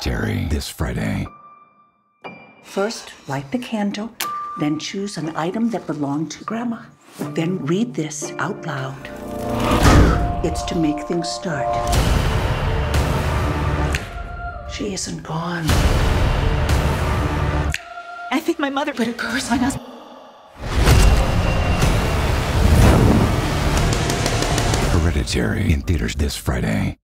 Hereditary this Friday. First, light the candle, then choose an item that belonged to Grandma. Then read this out loud. It's to make things start. She isn't gone. I think my mother put a curse on us. Hereditary in theaters this Friday.